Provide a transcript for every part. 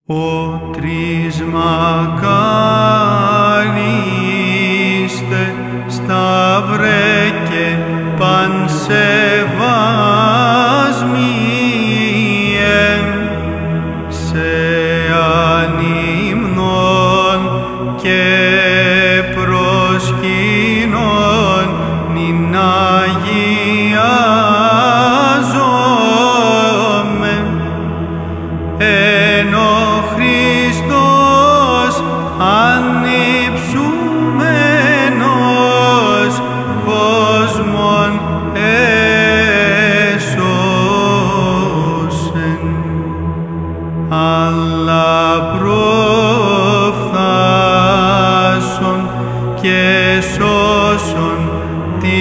Ο τρεις μακάριστε σταυρέ και πανσεβάσμιε σε ανυμνών και προσκυνών νυν αγιάζομαι εν ο Χριστός ανυψούμενος κόσμον έσωσεν, αλλά προφθάσον και σώσον τη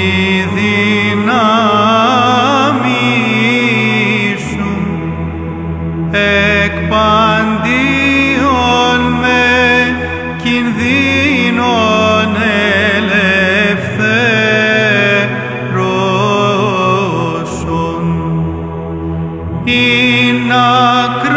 δύναμη σου εκ παντίον με κινδύνων ελευθέρωσον.